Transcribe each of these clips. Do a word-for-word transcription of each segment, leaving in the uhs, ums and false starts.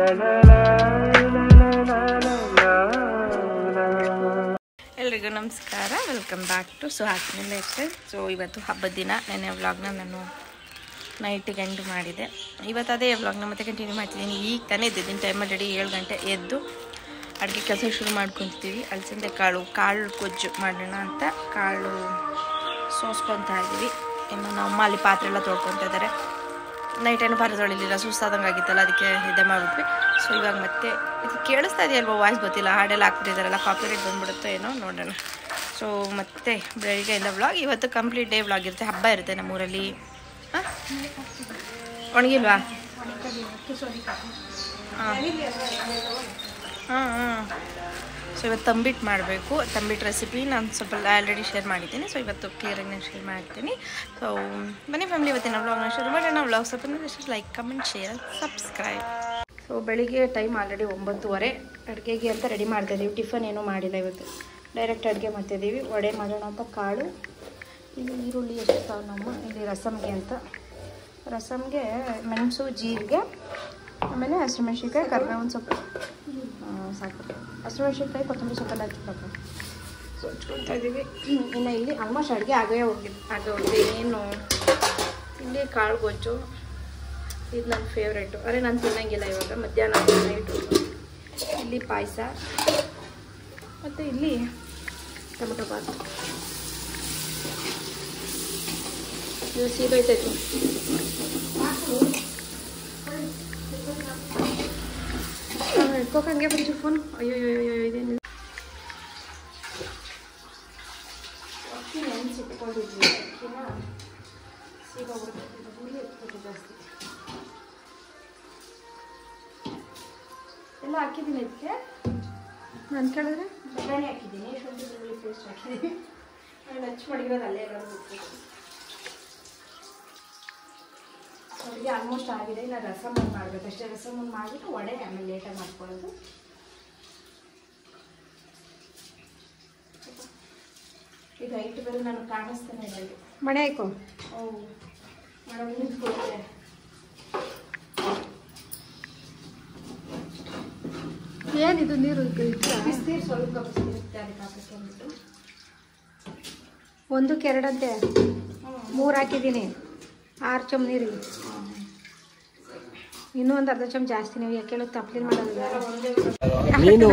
ಎಲ್ರಿಗೂ ನಮಸ್ಕಾರ, welcome back to Suhasini lifestyle. So ಇವತ್ತು ಹಬ್ಬದ ದಿನ. ನೆನ್ನೆ ವ್ಲಾಗ್ನ ನಾನು ನೈಟಿಗೆ ಎಂಡ್ ಮಾಡಿದೆ. ಇವತ್ತು ಅದೇ ವ್ಲಾಗ್ನ ಮತ್ತೆ ಕಂಟಿನ್ಯೂ ಮಾಡ್ತಿದ್ದೀನಿ. ಈಗ ತಾನೇ ಎದ್ದಿದ್ದೀನಿ, ಟೈಮ್ ಆಲ್ರೆಡಿ ಏಳು ಗಂಟೆ. ಎದ್ದು ಅಡುಗೆ ಕೆಲಸ ಶುರು ಮಾಡ್ಕೊತಿದ್ದೀವಿ. ಅಲಸಂದೆ ಕಾಳು ಕಾಳು ಗೊಜ್ಜು ಮಾಡೋಣ ಅಂತ ಕಾಳು ಸೋಸ್ಕೊತಾ ಇದ್ದೀವಿ. ಇನ್ನು ನಮ್ಮ ಅಲ್ಲಿ ಪಾತ್ರೆ ಎಲ್ಲ ತೊಳ್ಕೊತಾ ಇದ್ದಾರೆ. ನೈಟ್ ಏನು ಪಾತ್ರೆ ತೊಳಿಲಿಲ್ಲ, ಸುಸ್ತಾದಂಗೆ ಆಗಿತ್ತಲ್ಲ, ಅದಕ್ಕೆ ಇದೇ ಮಾಡಿಬಿಟ್ವಿ. ಸೊ ಇವಾಗ ಮತ್ತೆ ಇದು ಕೇಳಿಸ್ತಾ ಇದೆಯಲ್ವ ವಾಯ್ಸ್ ಗೊತ್ತಿಲ್ಲ, ಹಾಡೆಲ್ಲ ಹಾಕ್ಬಿಟ್ಟಿದ್ದಾರಲ್ಲ, ಕಾಪಿರೈಟ್ ಬಂದ್ಬಿಡುತ್ತೋ ಏನೋ ನೋಡೋಣ. ಸೊ ಮತ್ತೆ ಬೆಳಿಗ್ಗೆಯಿಂದ ವ್ಲಾಗ್. ಇವತ್ತು ಕಂಪ್ಲೀಟ್ ಡೇ ವ್ಲಾಗ್ ಇರುತ್ತೆ. ಹಬ್ಬ ಇರುತ್ತೆ ನಮ್ಮೂರಲ್ಲಿ. ಹಾಂ ಒಣಗಿಲ್ವಾ? ಹಾಂ ಹಾಂ ಹಾಂ ಸೊ ಇವತ್ತು ತಂಬಿಟ್ಟು ಮಾಡಬೇಕು. ತಂಬಿಟ್ಟು ರೆಸಿಪಿ ನಾನು ಸ್ವಲ್ಪ ಆಲ್ರೆಡಿ ಶೇರ್ ಮಾಡಿದ್ದೀನಿ. ಸೊ ಇವತ್ತು ಕ್ಲಿಯರಾಗಿ ನಾನು ಶೇರ್ ಮಾಡ್ತೀನಿ. ಸೊ ಬನ್ನಿ ಫ್ಯಾಮಿಲಿ, ಇವತ್ತಿನ ವ್ಲಾಗ್ನ ಶುರು ಮಾಡೋಣ. ವ್ಲಾಗ್ ಸ್ವಲ್ಪ like, comment, share, subscribe. So ಬೆಳಿಗ್ಗೆ ಟೈಮ್ ಆಲ್ರೆಡಿ ಒಂಬತ್ತುವರೆ. ಅಡುಗೆಗೆ ಅಂತ ರೆಡಿ ಮಾಡ್ತಾಯಿದ್ದೀವಿ. ಟಿಫನ್ ಏನೂ ಮಾಡಿಲ್ಲ ಇವತ್ತು, ಡೈರೆಕ್ಟ್ ಅಡುಗೆ ಮಾಡ್ತಾಯಿದ್ದೀವಿ. ವಡೆ ಮಾಡೋಣ ಅಂತ ಕಾಳು. ಇಲ್ಲಿ ಈರುಳ್ಳಿ ಎಷ್ಟು ತಾವು ನಮ್ಮ ಇಲ್ಲಿ ರಸಮ್ಗೆ ಅಂತ. ರಸಮ್ಗೆ ಮೆಣಸು, ಜೀರಿಗೆ, ಆಮೇಲೆ ಹಸಿಮೆಣ್ಸಿನ್ಕಾಯಿ, ಕರಿಬೇವಿನ ಸೊಪ್ಪು ಸಾಕು. ಹಸಿಮೆಣ್ಸಿನ್ಕಾಯಿ, ಕೊತ್ತಂಬರಿ ಸೊಪ್ಪೆಲ್ಲ ಹಚ್ಬೇಕು. ಸೊ ಹಚ್ಕೊಳ್ತಾ ಇದ್ದೀವಿ. ಇನ್ನು ಇಲ್ಲಿ ಆಲ್ಮೋಸ್ಟ್ ಅಡುಗೆ ಆಗೇ ಹೋಗಿದ್ದು ಆಗೇ ಹೋಗಿದೆ. ಏನು ಇಲ್ಲಿ ಕಾಳು ಗೊಜ್ಜು, ಇದು ನನ್ನ ಫೇವ್ರೇಟು. ಅರೆ ನಾನು ತಿನ್ನಂಗಿಲ್ಲ ಇವಾಗ, ಮಧ್ಯಾಹ್ನ ನೈಟು. ಇಲ್ಲಿ ಪಾಯಸ, ಮತ್ತು ಇಲ್ಲಿ ಟೊಮೊಟೊ ಬಾತ್. ಇದು ಸೀದೋಯ್ತಾಯಿತ್ತು. ಇಟ್ಕೋಕಂಗೆ ಬಂತು ಫೋನ್. ಅಯ್ಯೋ ಅಯ್ಯೋ ಇದೇನಿಲ್ಲ. ಅಕ್ಕಿ ನೆನೆಸಿಟ್ಕೊಂಡಿದ್ವಿ. ಅಕ್ಕಿನ ಸೀದೋಗ್ಬಿಟ್ಟು ಹುಳಿ ಎತ್ಕೊಟ್ಟು ಜಾಸ್ತಿ ಎಲ್ಲ ಹಾಕಿದ್ದೀನಿ. ಅದಕ್ಕೆ ನಾನು ಕೇಳಿದ್ರೆ ಬಟಾಣಿ ಹಾಕಿದ್ದೀನಿ, ಶುಂಠಿ ಬೆಳ್ಳುಳ್ಳಿ ಪೇಸ್ಟ್ ಹಾಕಿದ್ದೀನಿ. ನಾನು ಹಚ್ಚಿ ಮಡಗಿರೋದು ಅಲ್ಲೇ ಎಲ್ಲ ಬಿಟ್ಟು ಅಡುಗೆ ಆಲ್ಮೋಸ್ಟ್ ಆಗಿದೆ. ಇಲ್ಲ ರಸಮನ್ನು ಮಾಡಬೇಕು ಅಷ್ಟೇ. ರಸಮನ್ನು ಮಾಡಿಬಿಟ್ಟು ವಡೆ ಆಮೇಲೆ ಲೇಟಾಗಿ ಮಾಡ್ಕೊಳ್ಳೋದು. ಈಗ ಐಟು ಬೇರೆ ನಾನು ಕಾಣಿಸ್ತಾನೆ ಇಲ್ಲ. ಮಣೆ ಆಯ್ಕೋ. ಓ ಮಾಡೋ ನಿಂತ್ಕೊಳ್ತೆ. ಏನಿದು ನೀರು ಬಿಸಿನೀರು ಸ್ವಲ್ಪ ಬಿಸಿರುತ್ತೆ, ಅದಕ್ಕೆ ಹಾಕಕ್ಕೆ ಅಂದ್ಬಿಟ್ಟು. ಒಂದಕ್ಕೆ ಎರಡಂತೆ ಮೂರು ಹಾಕಿದ್ದೀನಿ. ಆರು ಚಮ್ ನೀರಿಗೆ ಇನ್ನೂ ಒಂದು ಅರ್ಧ ಚಮ್ ಜಾಸ್ತಿ. ನೀವು ಯಾಕೆ ಹೇಳೋದು ತಪ್ಪಲಿನ ಮಾಡೋದು.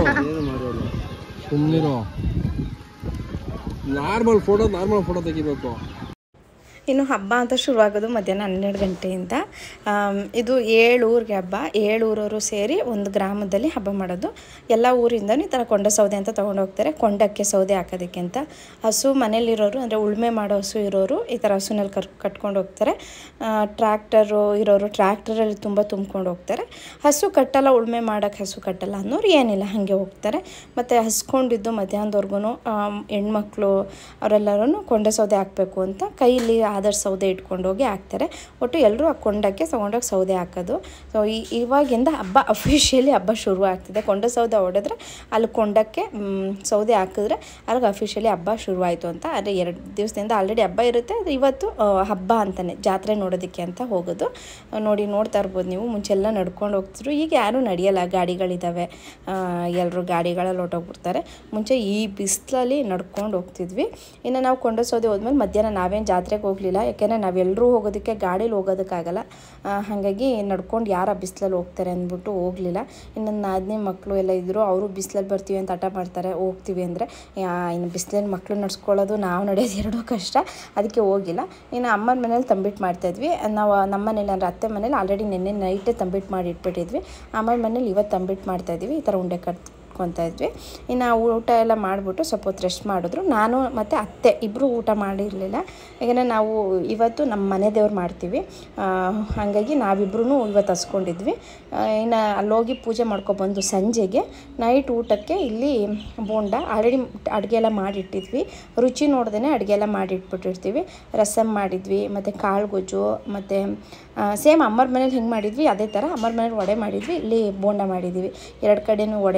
ನಾರ್ಮಲ್ ಫೋಟೋ ನಾರ್ಮಲ್ ಫೋಟೋ ತೆಗಿಬೇಕು. ಇನ್ನು ಹಬ್ಬ ಅಂತ ಶುರುವಾಗೋದು ಮಧ್ಯಾಹ್ನ ಹನ್ನೆರಡು ಗಂಟೆಯಿಂದ. ಇದು ಏಳು ಊರಿಗೆ ಹಬ್ಬ. ಏಳು ಊರವರು ಸೇರಿ ಒಂದು ಗ್ರಾಮದಲ್ಲಿ ಹಬ್ಬ ಮಾಡೋದು. ಎಲ್ಲ ಊರಿಂದನೂ ಈ ಥರ ಕೊಂಡ ಸೌದೆ ಅಂತ ತೊಗೊಂಡು ಹೋಗ್ತಾರೆ, ಕೊಂಡಕ್ಕೆ ಸೌದೆ ಹಾಕೋದಕ್ಕೆ ಅಂತ. ಹಸು ಮನೇಲಿರೋರು, ಅಂದರೆ ಉಳುಮೆ ಮಾಡೋ ಹಸು ಇರೋರು ಈ ಥರ ಹಸುನಲ್ಲಿ ಕರ್ ಕಟ್ಕೊಂಡು ಹೋಗ್ತಾರೆ. ಟ್ರ್ಯಾಕ್ಟರು ಇರೋರು ಟ್ರ್ಯಾಕ್ಟರಲ್ಲಿ ತುಂಬ ತುಂಬ್ಕೊಂಡು ಹೋಗ್ತಾರೆ. ಹಸು ಕಟ್ಟಲ್ಲ, ಉಳುಮೆ ಮಾಡೋಕ್ಕೆ ಹಸು ಕಟ್ಟಲ್ಲ ಅನ್ನೋರು ಏನಿಲ್ಲ, ಹಾಗೆ ಹೋಗ್ತಾರೆ. ಮತ್ತು ಹಸ್ಕೊಂಡಿದ್ದು ಮಧ್ಯಾಹ್ನದವರೆಗೂ ಹೆಣ್ಮಕ್ಳು ಅವರೆಲ್ಲರೂ ಕೊಂಡ ಸೌದೆ ಹಾಕಬೇಕು ಅಂತ ಕೈಯಲ್ಲಿ ಆದರ್ಶ ಸೌದೆ ಇಟ್ಕೊಂಡು ಹೋಗಿ ಹಾಕ್ತಾರೆ. ಒಟ್ಟು ಎಲ್ಲರೂ ಆ ಕೊಂಡಕ್ಕೆ ತೊಗೊಂಡೋಗಿ ಸೌದೆ ಹಾಕೋದು. ಸೊ ಈ ಇವಾಗಿಂದ ಹಬ್ಬ ಅಫಿಷಿಯಲಿ ಹಬ್ಬ ಶುರು ಆಗ್ತಿದೆ. ಕೊಂಡ ಸೌದೆ ಹೊಡೆದ್ರೆ ಅಲ್ಲಿ ಕೊಂಡಕ್ಕೆ ಸೌದೆ ಹಾಕಿದ್ರೆ ಅಲ್ಲಿಗೆ ಅಫಿಷಿಯಲಿ ಹಬ್ಬ ಶುರುವಾಯಿತು ಅಂತ. ಆದರೆ ಎರಡು ದಿವಸದಿಂದ ಆಲ್ರೆಡಿ ಹಬ್ಬ ಇರುತ್ತೆ. ಅದು ಇವತ್ತು ಹಬ್ಬ ಅಂತಲೇ, ಜಾತ್ರೆ ನೋಡೋದಕ್ಕೆ ಅಂತ ಹೋಗೋದು. ನೋಡಿ ನೋಡ್ತಾ ಇರ್ಬೋದು ನೀವು. ಮುಂಚೆಲ್ಲ ನಡ್ಕೊಂಡು ಹೋಗ್ತಿದ್ರು, ಈಗ ಯಾರೂ ನಡೆಯಲ್ಲ, ಗಾಡಿಗಳಿದ್ದಾವೆ, ಎಲ್ಲರೂ ಗಾಡಿಗಳಲ್ಲಿ ಹೊಟ್ಟೋಗ್ಬಿಡ್ತಾರೆ. ಮುಂಚೆ ಈ ಬಿಸಿಲಲ್ಲಿ ನಡ್ಕೊಂಡು ಹೋಗ್ತಿದ್ವಿ. ಇನ್ನು ನಾವು ಕೊಂಡ ಸೌದೆ ಹೋದ್ಮೇಲೆ ಮಧ್ಯಾಹ್ನ ನಾವೇನು ಜಾತ್ರೆಗೆ ಹೋಗ್ಲಿಲ್ಲ, ಯಾಕೆಂದರೆ ನಾವೆಲ್ಲರೂ ಹೋಗೋದಕ್ಕೆ ಗಾಡೀಲಿ ಹೋಗೋದಕ್ಕಾಗಲ್ಲ. ಹಾಗಾಗಿ ನಡ್ಕೊಂಡು ಯಾರು ಆ ಬಿಸಿಲಲ್ಲಿ ಹೋಗ್ತಾರೆ ಅಂದ್ಬಿಟ್ಟು ಹೋಗಲಿಲ್ಲ. ಇನ್ನು ನಾದಿನಿ ಮಕ್ಕಳು ಎಲ್ಲ ಇದ್ದರು, ಅವರು ಬಿಸಿಲಲ್ಲಿ ಬರ್ತೀವಿ ಅಂತ ಹಠ ಮಾಡ್ತಾರೆ, ಹೋಗ್ತೀವಿ ಅಂದರೆ. ಇನ್ನು ಬಿಸಿಲಲ್ಲಿ ಮಕ್ಕಳು ನಡ್ಸ್ಕೊಳ್ಳೋದು ನಾವು ನಡೆಯೋದು ಎರಡೂ ಕಷ್ಟ, ಅದಕ್ಕೆ ಹೋಗಿಲ್ಲ. ಇನ್ನು ಅಮ್ಮನ ಮನೇಲಿ ತಂಬಿಟ್ಟು ಮಾಡ್ತಾಯಿದ್ವಿ ನಾವು. ನಮ್ಮ ಮನೇಲಿ ಅಂದರೆ ಅತ್ತೆ ಮನೇಲಿ ಆಲ್ರೆಡಿ ನೆನ್ನೆ ನೈಟೇ ತಂಬಿಟ್ಟು ಮಾಡಿ ಇಟ್ಬಿಟ್ಟಿದ್ವಿ. ಅಮ್ಮನ ಮನೇಲಿ ಇವತ್ತು ತಂಬಿಟ್ಟು ಮಾಡ್ತಾಯಿದ್ವಿ. ಈ ಥರ ಉಂಡೆ ಕಟ್ ಕೊಂತಾ ಇದ್ವಿ. ಇನ್ನು ಊಟ ಎಲ್ಲ ಮಾಡಿಬಿಟ್ಟು ಸ್ವಲ್ಪ ಹೊತ್ತು ರೆಸ್ಟ್ ಮಾಡಿದ್ರು. ನಾನು ಮತ್ತು ಅತ್ತೆ ಇಬ್ಬರು ಊಟ ಮಾಡಿರಲಿಲ್ಲ, ಯಾಕೆಂದರೆ ನಾವು ಇವತ್ತು ನಮ್ಮ ಮನೆ ದೇವ್ರು ಮಾಡ್ತೀವಿ. ಹಾಗಾಗಿ ನಾವಿಬ್ಬರೂ ಇವತ್ತು ಹಸ್ಕೊಂಡಿದ್ವಿ. ಇನ್ನು ಅಲ್ಲೋಗಿ ಪೂಜೆ ಮಾಡ್ಕೊಬಂದು ಸಂಜೆಗೆ ನೈಟ್ ಊಟಕ್ಕೆ ಇಲ್ಲಿ ಬೋಂಡ ಆಲ್ರೆಡಿ ಅಡುಗೆ ಎಲ್ಲ ಮಾಡಿಟ್ಟಿದ್ವಿ. ರುಚಿ ನೋಡ್ದೇ ಅಡುಗೆ ಎಲ್ಲ ಮಾಡಿಟ್ಬಿಟ್ಟಿರ್ತೀವಿ. ರಸಮ್ ಮಾಡಿದ್ವಿ, ಮತ್ತು ಕಾಳು ಗೊಜ್ಜು, ಮತ್ತು ಸೇಮ್ ಅಮ್ಮರ ಮನೇಲಿ ಹೆಂಗೆ ಮಾಡಿದ್ವಿ ಅದೇ ಥರ ಅಮ್ಮರ ಮನೇಲಿ ವಡೆ ಮಾಡಿದ್ವಿ. ಇಲ್ಲಿ ಬೋಂಡ ಮಾಡಿದ್ವಿ. ಎರಡು ಕಡೆಯೂ ವಡೆ ವಡೆ ಅಂತ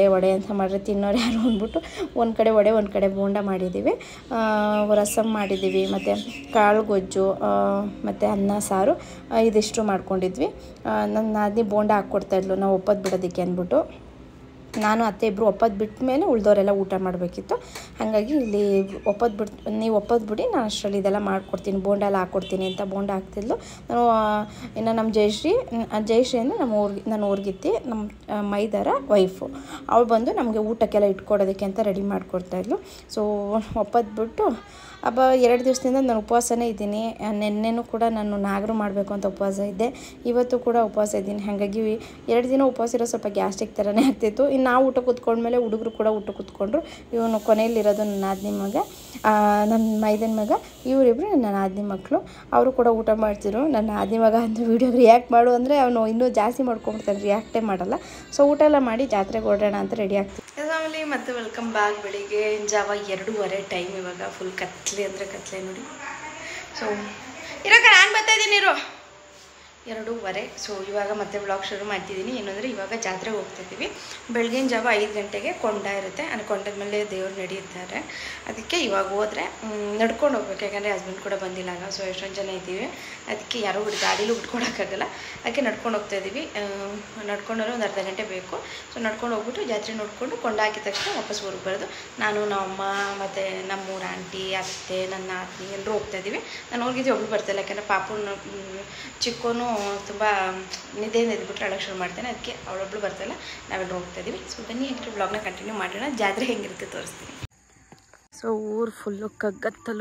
ಕೆಲಸ ಮಾಡಿದ್ರೆ ತಿನ್ನೋರು ಯಾರು ಅಂದ್ಬಿಟ್ಟು ಒಂದು ಕಡೆ ವಡೆ ಒಂದು ಕಡೆ ಬೋಂಡ ಮಾಡಿದ್ದೀವಿ, ರಸಮ್ ಮಾಡಿದ್ದೀವಿ, ಮತ್ತು ಕಾಳು ಗೊಜ್ಜು ಮತ್ತು ಅನ್ನ ಸಾರು ಇದಿಷ್ಟು ಮಾಡ್ಕೊಂಡಿದ್ವಿ. ನನ್ನ ನಾದಿನಿ ಬೋಂಡ ಹಾಕ್ಕೊಡ್ತಾಯಿದ್ಲು ನಾವು ಒಪ್ಪತ್ತು ಬಿಡೋದಕ್ಕೆ ಅಂದ್ಬಿಟ್ಟು. ನಾನು ಅತ್ತೆ ಇಬ್ಬರು ಒಪ್ಪತ್ತು ಬಿಟ್ಟ ಮೇಲೆ ಉಳಿದವರೆಲ್ಲ ಊಟ ಮಾಡಬೇಕಿತ್ತು. ಹಾಗಾಗಿ ಇಲ್ಲಿ ಒಪ್ಪತ್ತು ಬಿಟ್ಟು ನೀವು ಒಪ್ಪತ್ತು ಬಿಡಿ, ನಾನು ಅಷ್ಟರಲ್ಲಿ ಇದೆಲ್ಲ ಮಾಡಿಕೊಡ್ತೀನಿ, ಬೋಂಡ ಎಲ್ಲ ಹಾಕ್ಕೊಡ್ತೀನಿ ಅಂತ ಬೋಂಡ ಹಾಕ್ತಿದ್ಲು. ನಾನು ಇನ್ನು ನಮ್ಮ ಜಯಶ್ರೀ ಜಯಶ್ರೀ ಅಂದರೆ ನಮ್ಮ ಊರಿಗೆ ನನ್ನ ಊರಿಗಿತ್ತಿ ನಮ್ಮ ಮೈದಾರ ವೈಫು, ಅವಳು ಬಂದು ನಮಗೆ ಊಟಕ್ಕೆಲ್ಲ ಇಟ್ಕೊಡೋದಕ್ಕೆ ಅಂತ ರೆಡಿ ಮಾಡಿಕೊಡ್ತಾಯಿದ್ಲು. ಸೊ ಒಪ್ಪತ್ತು ಬಿಟ್ಟು ಹಬ್ಬ ಎರಡು ದಿವಸದಿಂದ ನಾನು ಉಪವಾಸನೇ ಇದ್ದೀನಿ. ನೆನ್ನೆನೂ ಕೂಡ ನಾನು ನಾಗರು ಮಾಡಬೇಕು ಅಂತ ಉಪವಾಸ ಇದ್ದೆ, ಇವತ್ತು ಕೂಡ ಉಪವಾಸ ಇದ್ದೀನಿ. ಹಾಗಾಗಿ ಎರಡು ದಿನ ಉಪವಾಸ ಇರೋ ಸ್ವಲ್ಪ ಗ್ಯಾಸ್ಟ್ರಿಕ್ ಥರನೇ ಆಗ್ತಿತ್ತು. ಇನ್ನು ನಾವು ಊಟ ಕೂತ್ಕೊಂಡ್ಮೇಲೆ ಹುಡುಗರು ಕೂಡ ಊಟ ಕೂತ್ಕೊಂಡ್ರು. ಇವನು ಕೊನೆಯಲ್ಲಿರೋದು ನನ್ನ ನಾದಿನಿ ಮಗ, ನನ್ನ ಮೈದನ ಮಗ, ಇವರಿಬ್ಬರು ನನ್ನ ನಾದಿನಿ ಮಕ್ಕಳು. ಅವರು ಕೂಡ ಊಟ ಮಾಡ್ತಿದ್ರು. ನನ್ನ ನಾದಿನಿ ಮಗ ಅಂತ ವೀಡಿಯೋಗೆ ರಿಯಾಕ್ಟ್ ಮಾಡು ಅಂದರೆ ಅವನು ಇನ್ನೂ ಜಾಸ್ತಿ ಮಾಡ್ಕೊಂಬಿಡ್ತಾನೆ, ರಿಯಾಕ್ಟೇ ಮಾಡಲ್ಲ. ಸೊ ಊಟ ಎಲ್ಲ ಮಾಡಿ ಜಾತ್ರೆಗೆ ಹೊರಡೋಣ ಅಂತ ರೆಡಿ ಆಗ್ತೀವಿ. ಫ್ಯಾಮಿಲಿ ಮತ್ತು ವೆಲ್ಕಮ್ ಬ್ಯಾಕ್. ಬೆಳಿಗ್ಗೆ ಜಾವ ಎರಡೂವರೆ ಟೈಮ್, ಇವಾಗ ಫುಲ್ ಕತ್ಲೆ ಅಂದರೆ ಕತ್ಲೆ ನೋಡಿ. ಸೊ ಇರೋಕ ನಾನು ಬರ್ತಾಯಿದ್ದೀನಿ ಇರೋ ಎರಡೂವರೆ. ಸೊ ಇವಾಗ ಮತ್ತೆ ವ್ಲಾಗ್ ಶುರು ಮಾಡ್ತಿದ್ದೀನಿ. ಏನಂದರೆ ಇವಾಗ ಜಾತ್ರೆಗೆ ಹೋಗ್ತಾಯಿದ್ದೀವಿ. ಬೆಳಗಿನ ಜಾವ ಐದು ಗಂಟೆಗೆ ಕೊಂಡ ಇರುತ್ತೆ, ಅಲ್ಲಿ ಕೊಂಡದ ಮೇಲೆ ದೇವ್ರು ನಡೆಯುತ್ತಾರೆ. ಅದಕ್ಕೆ ಇವಾಗ ಹೋದರೆ ನಡ್ಕೊಂಡು ಹೋಗ್ಬೇಕು, ಯಾಕಂದರೆ ಹಸ್ಬೆಂಡ್ ಕೂಡ ಬಂದಿಲ್ಲ ಆಗ. ಸೊ ಎಷ್ಟೊಂದು ಜನ ಇದ್ದೀವಿ, ಅದಕ್ಕೆ ಯಾರೋ ಬಿಟ್ಟು ಗಾಡೀಲೂ ಬಿಟ್ಕೊಡೋಕ್ಕಾಗಲ್ಲ, ಅದಕ್ಕೆ ನಡ್ಕೊಂಡು ಹೋಗ್ತಾಯಿದ್ದೀವಿ. ನಡ್ಕೊಂಡ್ರೆ ಒಂದು ಅರ್ಧ ಗಂಟೆ ಬೇಕು. ಸೊ ನಡ್ಕೊಂಡು ಹೋಗ್ಬಿಟ್ಟು ಜಾತ್ರೆ ನೋಡಿಕೊಂಡು ಕೊಂಡ ಹಾಕಿದ ತಕ್ಷಣ ವಾಪಸ್ ಊರಿಗೆ ಬರೋದು. ನಾನು ನಮ್ಮಮ್ಮ ಮತ್ತು ನಮ್ಮೂರ ಆಂಟಿ ಅತ್ತೆ ನನ್ನ ನಾದಿನಿ ಎಲ್ಲರೂ ಹೋಗ್ತಾಯಿದ್ದೀವಿ. ನಾನು ಹೋಗಿದ್ದು ಒಬ್ಬರು ಬರ್ತಾಯಿಲ್ಲ, ಯಾಕಂದರೆ ಪಾಪುನ ಚಿಕ್ಕೋನು ತುಂಬ ನಿದ್ದೆಯಿಂದ ಇದ್ಬಿಟ್ರೆ ಅಳಕ್ಕೆ ಶುರು ಮಾಡ್ತೇನೆ, ಅದಕ್ಕೆ ಅವಳೊಬ್ಳು ಬರ್ತಾಯಿಲ್ಲ, ನಾವೆಲ್ಲರೂ ಹೋಗ್ತಾಯಿದ್ದೀವಿ. ಸೊ ಬನ್ನಿ ಯಾಕೆ ಬ್ಲಾಗ್ನ ಕಂಟಿನ್ಯೂ ಮಾಡೋಣ, ಜಾತ್ರೆ ಹೆಂಗಿರುತ್ತೆ ತೋರಿಸ್ತೀನಿ. ಸೊ ಊರು ಫುಲ್ಲು ಕಗ್ಗತ್ತಲು,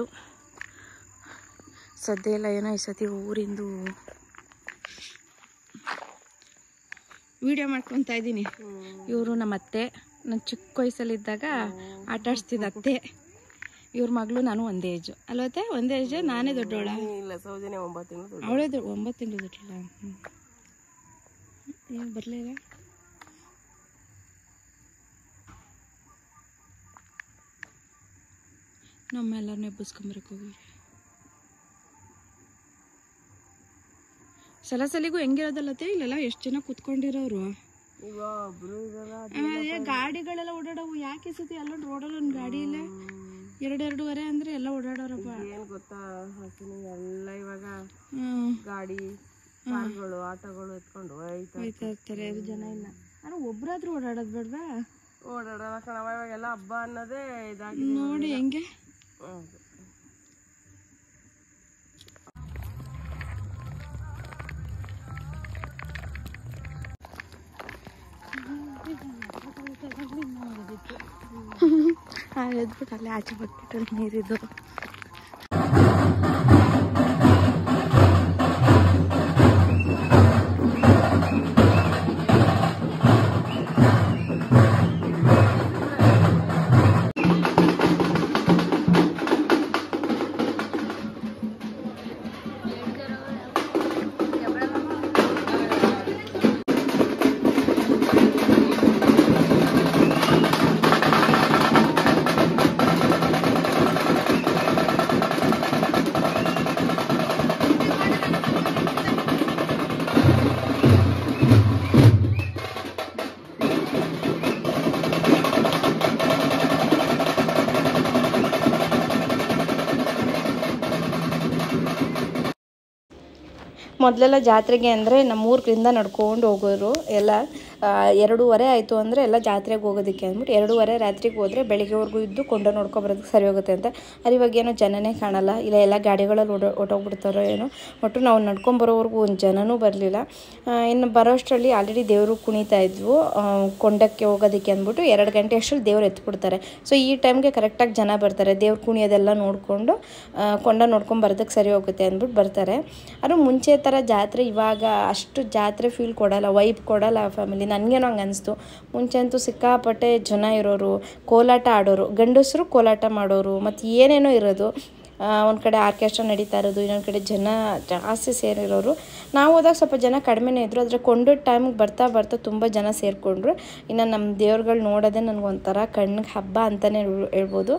ಸದ್ಯ ಎಲ್ಲ ಏನೋ ಈ ಸತಿ ಊರಿಂದು ವಿಡಿಯೋ ಮಾಡ್ಕೊತಾ ಇದ್ದೀನಿ. ಇವರು ನಮ್ಮ ಅತ್ತೆ, ನಾನು ಚಿಕ್ಕ ವಯಸ್ಸಲ್ಲಿದ್ದಾಗ ಆಟ ಆಡಿಸ್ತಿದ್ದ ಅತ್ತೆ, ಇವ್ರ ಮಗಳು ನಾನು ಒಂದೇ ಏಜು ಅಲ್ವತ್ತೆ, ಒಂದೇ ಏಜ್. ನಾನೇ ದೊಡ್ಡವಳ, ಅವಳೇ ದೊಡ್ಡ ಒಂಬತ್ತು ತಿಂಗಳು ದೊಡ್ಡಳ. ಏನು ಬರಲಿಲ್ಲ, ನಮ್ಮೆಲ್ಲರನ್ನೇ ಎಬ್ಬಿಸ್ಕೊಂಬರಕ್ಕೆ ಹೋಗಿ. ಸಲ ಸಲಿಗೂ ಹೆಂಗಿರೋದಲ್ಲತ್ತೆ, ಇಲ್ಲೆಲ್ಲ ಎಷ್ಟು ಜನ ಕುತ್ಕೊಂಡಿರೋರು, ಗಾಡಿಗಳೆಲ್ಲ ಓಡಾಡವು. ಯಾಕೆ ಸತಿ ಎಲ್ಲ ರೋಡಲ್ಲಿ ಒಂದು ಗಾಡಿ ಇಲ್ಲ, ಎರಡೆರಡುವರೆ ಅಂದ್ರೆ ಎಲ್ಲ ಓಡಾಡೋರಪ್ಪ. ಏನ್ ಗೊತ್ತಾ ಎಲ್ಲ ಇವಾಗ ಗಾಡಿ ಕಾರ್ಗಳು ಆಟೋಗಳು ಎತ್ಕೊಂಡು ಹೋಯ್ತಾ ಇರ್ತಾರೆ, ಜನ ಇಲ್ಲ. ನಾನು ಒಬ್ರಾದ್ರೂ ಓಡಾಡೋದ್ ಬೇಡ್ವಾ, ಓಡಾಡೋಣ ಕಣವ. ಇವಾಗೆಲ್ಲ ಹಬ್ಬ ಅನ್ನೋದೇ ಇದಾಗಿ ನೋಡಿ ಹೆಂಗೆ. ಎದ್ಬಿಟ್ಟು ಅಲ್ಲೇ ಆಚೆ ಬಿಟ್ಬಿಟ್ಟು ನೀರಿದ್ದು. ಮೊದಲೆಲ್ಲ ಜಾತ್ರೆಗೆ ಅಂದರೆ ನಮ್ಮೂರಿಂದ ನಡ್ಕೊಂಡು ಹೋಗೋರು ಎಲ್ಲ. ಎರಡೂವರೆ ಆಯಿತು ಅಂದರೆ ಎಲ್ಲ ಜಾತ್ರೆಗೆ ಹೋಗೋದಕ್ಕೆ ಅಂದ್ಬಿಟ್ಟು ಎರಡೂವರೆ ರಾತ್ರಿಗೆ ಹೋದರೆ ಬೆಳಿಗ್ಗೆವರೆಗೂ ಇದ್ದು ಕೊಂಡ ನೋಡ್ಕೊಬರೋದಕ್ಕೆ ಸರಿ ಹೋಗುತ್ತೆ ಅಂತ. ಅಲ್ಲಿ ಇವಾಗ ಏನೋ ಜನನೇ ಕಾಣಲ್ಲ, ಇಲ್ಲ ಎಲ್ಲ ಗಾಡಿಗಳಲ್ಲಿ ಓಡೋ ಹೊಟ್ಟೋಗ್ಬಿಡ್ತಾರೋ ಏನೋ. ಒಟ್ಟು ನಾವು ನಡ್ಕೊಂಬರೋವರೆಗೂ ಒಂದು ಜನನೂ ಬರಲಿಲ್ಲ. ಇನ್ನು ಬರೋಷ್ಟರಲ್ಲಿ ಆಲ್ರೆಡಿ ದೇವರು ಕುಣಿತಾ ಇದ್ವು, ಕೊಂಡಕ್ಕೆ ಹೋಗೋದಕ್ಕೆ ಅಂದ್ಬಿಟ್ಟು ಎರಡು ಗಂಟೆ ಅಷ್ಟರಲ್ಲಿ ದೇವ್ರು ಎತ್ಬಿಡ್ತಾರೆ. ಸೊ ಈ ಟೈಮ್ಗೆ ಕರೆಕ್ಟಾಗಿ ಜನ ಬರ್ತಾರೆ, ದೇವ್ರು ಕುಣಿಯೋದೆಲ್ಲ ನೋಡಿಕೊಂಡು ಕೊಂಡ ನೋಡ್ಕೊಂಡು ಬರೋದಕ್ಕೆ ಸರಿ ಹೋಗುತ್ತೆ ಅಂದ್ಬಿಟ್ಟು ಬರ್ತಾರೆ. ಅದು ಮುಂಚೆ ಥರ ಜಾತ್ರೆ ಇವಾಗ ಅಷ್ಟು ಜಾತ್ರೆ ಫೀಲ್ ಕೊಡಲ್ಲ, ವೈಬ್ ಕೊಡಲ್ಲ ಫ್ಯಾಮಿಲಿ. ನನಗೇನೋ ಹಂಗೆ ಅನಿಸ್ತು. ಮುಂಚೆ ಅಂತೂ ಸಿಕ್ಕಾಪಟ್ಟೆ ಜನ ಇರೋರು, ಕೋಲಾಟ ಆಡೋರು, ಗಂಡಸರು ಕೋಲಾಟ ಮಾಡೋರು, ಮತ್ತು ಏನೇನೋ ಇರೋದು. ಒಂದು ಕಡೆ ಆರ್ಕೆಸ್ಟ್ರಾ ನಡೀತಾ ಇರೋದು, ಇನ್ನೊಂದು ಕಡೆ ಜನ ಜಾಸ್ತಿ ಸೇರಿರೋರು. ನಾವು ಹೋದಾಗ ಸ್ವಲ್ಪ ಜನ ಕಡಿಮೆನೇ ಇದ್ದರು, ಆದರೆ ಕೊಂಡ ಟೈಮಿಗೆ ಬರ್ತಾ ಬರ್ತಾ ತುಂಬ ಜನ ಸೇರಿಕೊಂಡ್ರು. ಇನ್ನು ನಮ್ಮ ದೇವ್ರುಗಳು ನೋಡೋದೇ ನನಗೊಂಥರ ಕಣ್ಣಿಗೆ ಹಬ್ಬ ಅಂತಲೇ ಹೇಳ್ಬೋದು.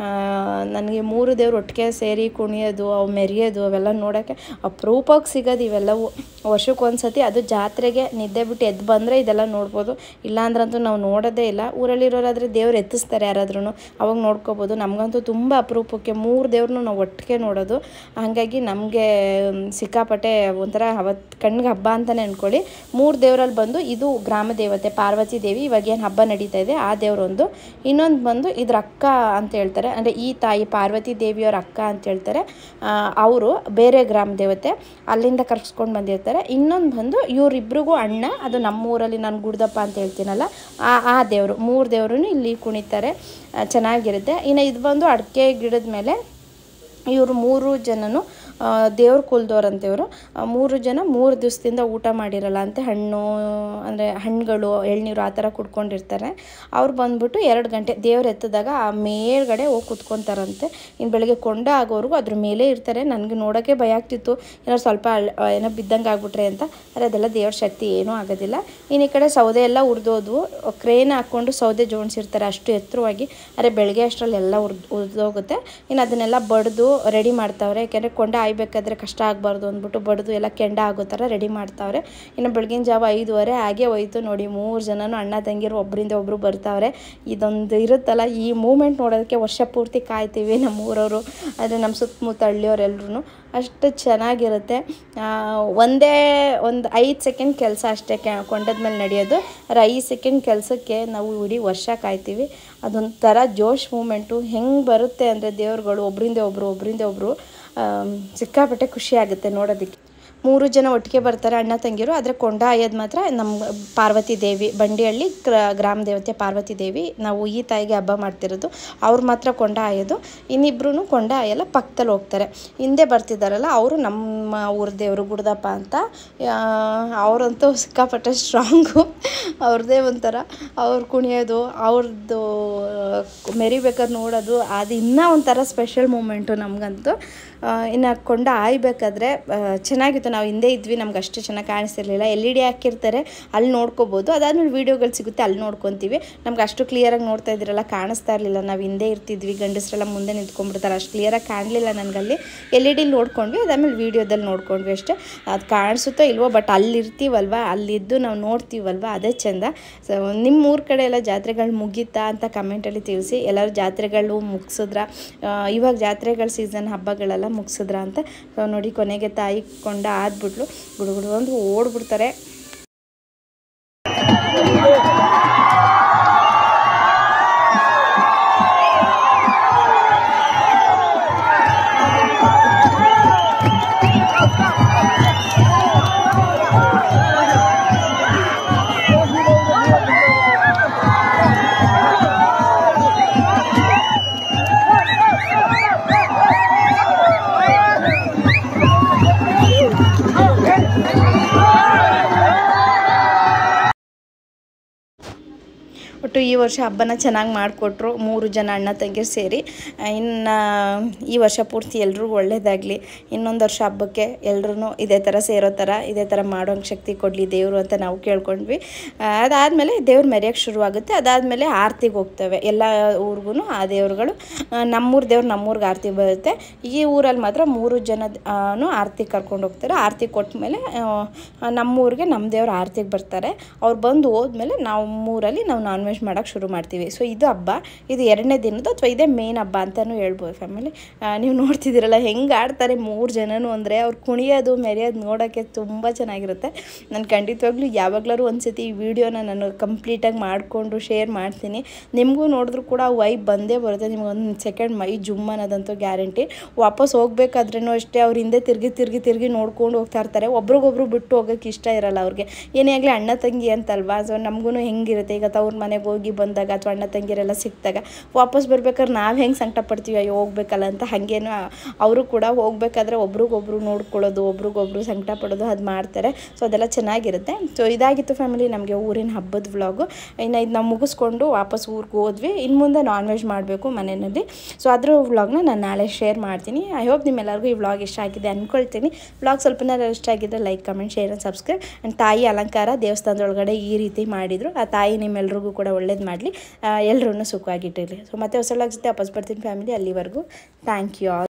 ನನಗೆ ಮೂರು ದೇವ್ರು ಒಟ್ಟಿಗೆ ಸೇರಿ ಕುಣಿಯೋದು, ಅವು ಮೆರೆಯೋದು ಅವೆಲ್ಲ ನೋಡೋಕ್ಕೆ ಅಪರೂಪಕ್ಕೆ ಸಿಗೋದು ಇವೆಲ್ಲವು. ವರ್ಷಕ್ಕೆ ಒಂದು ಸತಿ ಅದು ಜಾತ್ರೆಗೆ ನಿದ್ದೆ ಬಿಟ್ಟು ಎದ್ದು ಬಂದರೆ ಇದೆಲ್ಲ ನೋಡ್ಬೋದು, ಇಲ್ಲಾಂದ್ರಂತೂ ನಾವು ನೋಡೋದೇ ಇಲ್ಲ. ಊರಲ್ಲಿರೋರಾದರೆ ದೇವ್ರು ಎತ್ತಿಸ್ತಾರೆ ಯಾರಾದ್ರೂ, ಅವಾಗ ನೋಡ್ಕೋಬೋದು. ನಮಗಂತೂ ತುಂಬ ಅಪರೂಪಕ್ಕೆ ಮೂರು ದೇವ್ರನ್ನೂ ನಾವು ಒಟ್ಟಿಗೆ ನೋಡೋದು. ಹಾಗಾಗಿ ನಮಗೆ ಸಿಕ್ಕಾಪಟ್ಟೆ ಒಂಥರ ಅವತ್ತು ಕಣ್ಣಿಗೆ ಹಬ್ಬ ಅಂತಲೇ ಅಂದ್ಕೊಳ್ಳಿ. ಮೂರು ದೇವರಲ್ಲಿ ಬಂದು ಇದು ಗ್ರಾಮ ದೇವತೆ ಪಾರ್ವತಿ ದೇವಿ, ಇವಾಗ ಏನು ಹಬ್ಬ ನಡೀತಾ ಇದೆ ಆ ದೇವರೊಂದು. ಇನ್ನೊಂದು ಬಂದು ಇದ್ರ ಅಕ್ಕ ಅಂತ ಹೇಳ್ತಾರೆ, ಅಂದರೆ ಈ ತಾಯಿ ಪಾರ್ವತಿ ದೇವಿಯವರ ಅಕ್ಕ ಅಂತ ಹೇಳ್ತಾರೆ. ಅವರು ಬೇರೆ ಗ್ರಾಮ ದೇವತೆ, ಅಲ್ಲಿಂದ ಕರ್ಸ್ಕೊಂಡು ಬಂದಿರ್ತಾರೆ. ಇನ್ನೊಂದು ಬಂದು ಇವರಿಬ್ರಿಗೂ ಅಣ್ಣ, ಅದು ನಮ್ಮೂರಲ್ಲಿ ನಾನು ಗುಡ್ದಪ್ಪ ಅಂತ ಹೇಳ್ತೀನಲ್ಲ ಆ ಆ ದೇವರು. ಮೂರು ದೇವರು ಇಲ್ಲಿ ಕುಣಿತಾರೆ, ಚೆನ್ನಾಗಿರುತ್ತೆ. ಇನ್ನು ಇದು ಬಂದು ಅಡಿಕೆ ಗಿಡದ ಮೇಲೆ ಇವರು ಮೂರು ಜನನು ದೇವ್ರ ಕುಲದವ್ರಂತೆ. ಇವರು ಮೂರು ಜನ ಮೂರು ದಿವಸದಿಂದ ಊಟ ಮಾಡಿರಲ್ಲ ಅಂತೆ, ಹಣ್ಣು ಅಂದರೆ ಹಣ್ಣುಗಳು ಎಳ್ನೀರು ಆ ಥರ ಕುಡ್ಕೊಂಡಿರ್ತಾರೆ. ಅವ್ರು ಬಂದ್ಬಿಟ್ಟು ಎರಡು ಗಂಟೆ ದೇವ್ರು ಎತ್ತಿದಾಗ ಆ ಮೇಲ್ಗಡೆ ಹೋಗಿ ಕುತ್ಕೊತಾರಂತೆ. ಇನ್ನು ಬೆಳಗ್ಗೆ ಕೊಂಡ ಆಗೋವರೆಗೂ ಅದ್ರ ಮೇಲೆ ಇರ್ತಾರೆ. ನನಗೆ ನೋಡೋಕ್ಕೆ ಭಯ ಆಗ್ತಿತ್ತು, ಏನೋ ಸ್ವಲ್ಪ ಏನೋ ಬಿದ್ದಂಗೆ ಆಗ್ಬಿಟ್ರೆ ಅಂತ. ಆದರೆ ಅದೆಲ್ಲ ದೇವ್ರ ಶಕ್ತಿ ಏನೂ ಆಗೋದಿಲ್ಲ. ಇನ್ನು ಈ ಕಡೆ ಸೌದೆ ಎಲ್ಲ ಉರಿದೋದ್ವು, ಕ್ರೇನ್ ಹಾಕ್ಕೊಂಡು ಸೌದೆ ಜೋಡಿಸಿರ್ತಾರೆ ಅಷ್ಟು ಎತ್ತರವಾಗಿ. ಆದರೆ ಬೆಳಗ್ಗೆ ಅಷ್ಟರಲ್ಲಿ ಎಲ್ಲ ಉರ್ದು ಉರಿದೋಗುತ್ತೆ. ಇನ್ನು ಅದನ್ನೆಲ್ಲ ಬಡಿದು ರೆಡಿ ಮಾಡ್ತಾವ್ರೆ, ಯಾಕೆಂದರೆ ಕೊಂಡ ಆಯ್ಬೇಕಾದ್ರೆ ಕಷ್ಟ ಆಗಬಾರ್ದು ಅಂದ್ಬಿಟ್ಟು ಬಡಿದು ಎಲ್ಲ ಕೆಂಡ ಆಗೋ ಥರ ರೆಡಿ ಮಾಡ್ತಾವ್ರೆ. ಇನ್ನು ಬೆಳಗಿನ ಜಾವ ಐದುವರೆ ಹಾಗೆ ಹೋಯ್ತು ನೋಡಿ. ಮೂರು ಜನನು ಅಣ್ಣ ತಂಗಿರು ಒಬ್ಬರಿಂದ ಒಬ್ಬರು ಬರ್ತಾವ್ರೆ. ಇದೊಂದು ಇರುತ್ತಲ್ಲ, ಈ ಮೂಮೆಂಟ್ ನೋಡೋದಕ್ಕೆ ವರ್ಷ ಪೂರ್ತಿ ಕಾಯ್ತೀವಿ ನಮ್ಮ ಊರವರು, ಆದರೆ ನಮ್ಮ ಸುತ್ತಮುತ್ತ ಹಳ್ಳಿಯವರೆಲ್ಲರೂ ಅಷ್ಟು ಚೆನ್ನಾಗಿರುತ್ತೆ. ಒಂದೇ ಒಂದು ಐದು ಸೆಕೆಂಡ್ ಕೆಲಸ ಅಷ್ಟೇ ಕೊಂಡದ ಮೇಲೆ ನಡೆಯೋದು, ಆದರೆ ಐದು ಸೆಕೆಂಡ್ ಕೆಲಸಕ್ಕೆ ನಾವು ಇಡೀ ವರ್ಷ ಕಾಯ್ತೀವಿ. ಅದೊಂಥರ ಜೋಶ್ ಮೂಮೆಂಟು ಹೆಂಗೆ ಬರುತ್ತೆ ಅಂದರೆ ದೇವ್ರುಗಳು ಒಬ್ಬರಿಂದ ಒಬ್ಬರು ಒಬ್ಬರಿಂದ ಒಬ್ಬರು ಸಿಕ್ಕಾಪಟ್ಟೆ ಖುಷಿ ಆಗುತ್ತೆ ನೋಡೋದಕ್ಕೆ. ಮೂರು ಜನ ಒಟ್ಟಿಗೆ ಬರ್ತಾರೆ ಅಣ್ಣ ತಂಗಿರು. ಆದರೆ ಕೊಂಡ ಆಯೋದು ಮಾತ್ರ ನಮ್ಮ ಪಾರ್ವತಿ ದೇವಿ, ಬಂಡಿಹಳ್ಳಿ ಗ್ರಾಮ ದೇವತೆ ಪಾರ್ವತಿ ದೇವಿ, ನಾವು ಈ ತಾಯಿಗೆ ಹಬ್ಬ ಮಾಡ್ತಿರೋದು. ಅವ್ರು ಮಾತ್ರ ಕೊಂಡ ಆಯೋದು, ಇನ್ನಿಬ್ರು ಕೊಂಡ ಆಯಲ್ಲ, ಪಕ್ಕದಲ್ಲಿ ಹೋಗ್ತಾರೆ. ಹಿಂದೆ ಬರ್ತಿದ್ದಾರಲ್ಲ ಅವರು ನಮ್ಮ ಊರ ದೇವರು ಗುಡ್ದಪ್ಪ ಅಂತ. ಅವರಂತೂ ಸಿಕ್ಕಾಪಟ್ಟೆ ಸ್ಟ್ರಾಂಗು, ಅವ್ರದ್ದೇ ಒಂಥರ ಅವ್ರು ಕುಣಿಯೋದು, ಅವ್ರದ್ದು ಮೆರಿಬೇಕಾದ್ರೆ ನೋಡೋದು, ಅದು ಇನ್ನೂ ಒಂಥರ ಸ್ಪೆಷಲ್ ಮೂಮೆಂಟು ನಮಗಂತೂ. ಇನ್ನು ಕೊಂಡ ಆಯ್ಬೇಕಾದ್ರೆ ಚೆನ್ನಾಗಿತ್ತು. ನಾವು ಹಿಂದೆ ಇದ್ವಿ, ನಮ್ಗೆ ಅಷ್ಟು ಚೆನ್ನಾಗಿ ಕಾಣಿಸ್ತಿರ್ಲಿಲ್ಲ. ಎಲ್ ಇ ಡಿ ಹಾಕಿರ್ತಾರೆ, ಅಲ್ಲಿ ನೋಡ್ಕೋಬೋದು. ಅದಾದ್ಮೇಲೆ ವೀಡಿಯೋಗಳು ಸಿಗುತ್ತೆ, ಅಲ್ಲಿ ನೋಡ್ಕೊತೀವಿ. ನಮ್ಗೆ ಅಷ್ಟು ಕ್ಲಿಯರಾಗಿ ನೋಡ್ತಾ ಇದ್ದಿರಲ್ಲ, ಕಾಣಿಸ್ತಾ ಇರಲಿಲ್ಲ. ನಾವು ಹಿಂದೆ ಇರ್ತಿದ್ವಿ, ಗಂಡಸರೆಲ್ಲ ಮುಂದೆ ನಿಂತ್ಕೊಂಡ್ಬಿಡ್ತಾರೆ, ಅಷ್ಟು ಕ್ಲಿಯರಾಗಿ ಕಾಣಲಿಲ್ಲ ನನಗಲ್ಲಿ. ಎಲ್ ಇ ಡಿಲಿ ನೋಡ್ಕೊಂಡ್ವಿ, ಅದಾದ್ಮೇಲೆ ವೀಡಿಯೋದಲ್ಲಿ ನೋಡ್ಕೊಂಡ್ವಿ ಅಷ್ಟೇ. ಅದು ಕಾಣಿಸುತ್ತೋ ಇಲ್ವೋ, ಬಟ್ ಅಲ್ಲಿರ್ತೀವಲ್ವ, ಅಲ್ಲಿದ್ದು ನಾವು ನೋಡ್ತೀವಲ್ವ, ಅದೇ ಚೆಂದ. ಸೊ ನಿಮ್ಮ ಊರ ಕಡೆ ಎಲ್ಲ ಜಾತ್ರೆಗಳು ಮುಗೀತಾ ಅಂತ ಕಮೆಂಟಲ್ಲಿ ತಿಳಿಸಿ. ಎಲ್ಲರೂ ಜಾತ್ರೆಗಳು ಮುಗಿಸಿದ್ರ, ಇವಾಗ ಜಾತ್ರೆಗಳ ಸೀಸನ್ ಹಬ್ಬಗಳೆಲ್ಲ ಮುಗಿಸಿದ್ರ ಅಂತ. ಸೊ ನೋಡಿ, ಕೊನೆಗೆ ತಾಯಿ ಕೊಂಡ ಆದ್ಬಿಟ್ಲು, ಗುಡುಗುಡು ಒಂದು ಓಡ್ಬಿಡ್ತಾರೆ. ಒಟ್ಟು ಈ ವರ್ಷ ಹಬ್ಬನ ಚೆನ್ನಾಗಿ ಮಾಡಿಕೊಟ್ರು ಮೂರು ಜನ ಅಣ್ಣ ತಂಗಿ ಸೇರಿ. ಇನ್ನು ಈ ವರ್ಷ ಪೂರ್ತಿ ಎಲ್ರಿಗೂ ಒಳ್ಳೇದಾಗಲಿ. ಇನ್ನೊಂದು ವರ್ಷ ಹಬ್ಬಕ್ಕೆ ಎಲ್ರೂ ಇದೇ ಥರ ಸೇರೋ ಥರ ಇದೇ ಥರ ಮಾಡೋಂಗೆ ಶಕ್ತಿ ಕೊಡಲಿ ದೇವರು ಅಂತ ನಾವು ಕೇಳ್ಕೊಂಡ್ವಿ. ಅದಾದಮೇಲೆ ದೇವ್ರು ಮೆರೆಯೋಕ್ಕೆ ಶುರುವಾಗುತ್ತೆ. ಅದಾದಮೇಲೆ ಆರತಿಗೆ ಹೋಗ್ತವೆ ಎಲ್ಲ ಊರಿಗೂ. ಆ ದೇವ್ರುಗಳು ನಮ್ಮೂರು ದೇವ್ರು ನಮ್ಮೂರಿಗೆ ಆರತಿ ಬರುತ್ತೆ. ಈ ಊರಲ್ಲಿ ಮಾತ್ರ ಮೂರು ಜನ ಆರತಿ ಕರ್ಕೊಂಡು ಹೋಗ್ತಾರೆ. ಆರತಿ ಕೊಟ್ಟ ಮೇಲೆ ನಮ್ಮೂರಿಗೆ ನಮ್ಮ ದೇವ್ರು ಆರತಿಗೆ ಬರ್ತಾರೆ. ಅವ್ರು ಬಂದು ಹೋದ್ಮೇಲೆ ನಾವು ಮೂರಲ್ಲಿ ನಾವು ನಾನ್ ವೆಜ್ ಮಾಡೋಕ್ಕೆ ಶುರು ಮಾಡ್ತೀವಿ. ಸೊ ಇದು ಹಬ್ಬ, ಇದು ಎರಡನೇ ದಿನದ ಅಥವಾ ಇದೇ ಮೇನ್ ಹಬ್ಬ ಅಂತಲೂ ಹೇಳ್ಬೋದು ಫ್ಯಾಮಿಲಿ. ನೀವು ನೋಡ್ತಿದ್ದೀರಲ್ಲ ಹೆಂಗೆ ಆಡ್ತಾರೆ ಮೂರು ಜನನು ಅಂದರೆ, ಅವ್ರು ಕುಣಿಯೋದು ಮೆರೆಯೋದು ನೋಡೋಕ್ಕೆ ತುಂಬ ಚೆನ್ನಾಗಿರುತ್ತೆ. ನಾನು ಖಂಡಿತವಾಗ್ಲೂ ಯಾವಾಗಲಾರು ಒಂದು ಸತಿ ಈ ವಿಡಿಯೋನ ನಾನು ಕಂಪ್ಲೀಟಾಗಿ ಮಾಡಿಕೊಂಡು ಶೇರ್ ಮಾಡ್ತೀನಿ. ನಿಮಗೂ ನೋಡಿದ್ರೂ ಕೂಡ ವೈಬ್ ಬಂದೇ ಬರುತ್ತೆ. ನಿಮ್ಗೆ ಒಂದು ಸೆಕೆಂಡ್ ಮೈ ಜುಮ್ ಅನ್ನೋದಂತೂ ಗ್ಯಾರಂಟಿ. ವಾಪಸ್ ಹೋಗ್ಬೇಕಾದ್ರೂ ಅಷ್ಟೇ ಅವ್ರ ಹಿಂದೆ ತಿರುಗಿ ತಿರುಗಿ ತಿರುಗಿ ನೋಡ್ಕೊಂಡು ಹೋಗ್ತಾ ಇರ್ತಾರೆ. ಒಬ್ರಿಗೊಬ್ರು ಬಿಟ್ಟು ಹೋಗೋಕ್ಕೆ ಇಷ್ಟ ಇರಲ್ಲ ಅವ್ರಿಗೆ. ಏನೇ ಆಗಲಿ ಅಣ್ಣ ತಂಗಿ ಅಂತಲ್ವಾ. ಸೊ ನಮಗೂ ಹೆಂಗಿರುತ್ತೆ, ಈಗ ತವ್ರ ಮನೆಗೆ ಹೋಗಿ ಹೋಗಿ ಬಂದಾಗ ಅಥವಾ ಅಣ್ಣ ತಂಗಿಯರೆಲ್ಲ ಸಿಕ್ಕಿದಾಗ ವಾಪಸ್ ಬರ್ಬೇಕಾದ್ರೆ ನಾವು ಹೆಂಗೆ ಸಂಕಟ ಪಡ್ತೀವಿ ಅಯ್ಯೋ ಹೋಗ್ಬೇಕಲ್ಲ ಅಂತ ಹಾಗೇನು ಅವರು ಕೂಡ ಹೋಗ್ಬೇಕಾದ್ರೆ ಒಬ್ರಿಗೊಬ್ರು ನೋಡ್ಕೊಳ್ಳೋದು ಒಬ್ರಿಗೊಬ್ರು ಸಂಕಟ ಪಡೋದು ಅದು ಮಾಡ್ತಾರೆ. ಸೊ ಅದೆಲ್ಲ ಚೆನ್ನಾಗಿರುತ್ತೆ. ಸೊ ಇದಾಗಿತ್ತು ಫ್ಯಾಮಿಲಿ ನಮಗೆ ಊರಿನ ಹಬ್ಬದ ವ್ಲಾಗು. ಇನ್ನು ಇದು ನಾವು ಮುಗಿಸ್ಕೊಂಡು ವಾಪಸ್ ಊರಿಗೆ ಹೋದ್ವಿ. ಇನ್ನು ಮುಂದೆ ನಾನ್ ವೆಜ್ ಮಾಡಬೇಕು ಮನೆಯಲ್ಲಿ. ಸೊ ಅದ್ರ ವ್ಲಾಗ್ನ ನಾನು ನಾಳೆ ಶೇರ್ ಮಾಡ್ತೀನಿ. ಐ ಹೋಪ್ ನಿಮ್ಮೆಲ್ಲರಿಗೂ ಈ ವ್ಲಾಗ್ ಇಷ್ಟ ಆಗಿದೆ ಅಂದ್ಕೊಳ್ತೀನಿ. ವ್ಲಾಗ್ ಸ್ವಲ್ಪನಾರು ಇಷ್ಟ ಆಗಿದ್ದರೆ like comment share and subscribe. And ತಾಯಿ ಅಲಂಕಾರ ದೇವಸ್ಥಾನದೊಳಗಡೆ ಈ ರೀತಿ ಮಾಡಿದರು. ಆ ತಾಯಿ ನಿಮ್ಮೆಲ್ರಿಗೂ ಕೂಡ ಒಳ್ಳೇದು ಮಾಡಲಿ, ಎಲ್ಲರೂ ಸುಖವಾಗಿಟ್ಟಿರಲಿ. ಸೊ ಮತ್ತೆ ಹೊಸ ವ್ಲಾಗ್ ಜೊತೆ ವಾಪಸ್ ಬರ್ತೀನಿ ಫ್ಯಾಮಿಲಿ. ಅಲ್ಲಿವರೆಗೂ ಥ್ಯಾಂಕ್ ಯು ಆಲ್.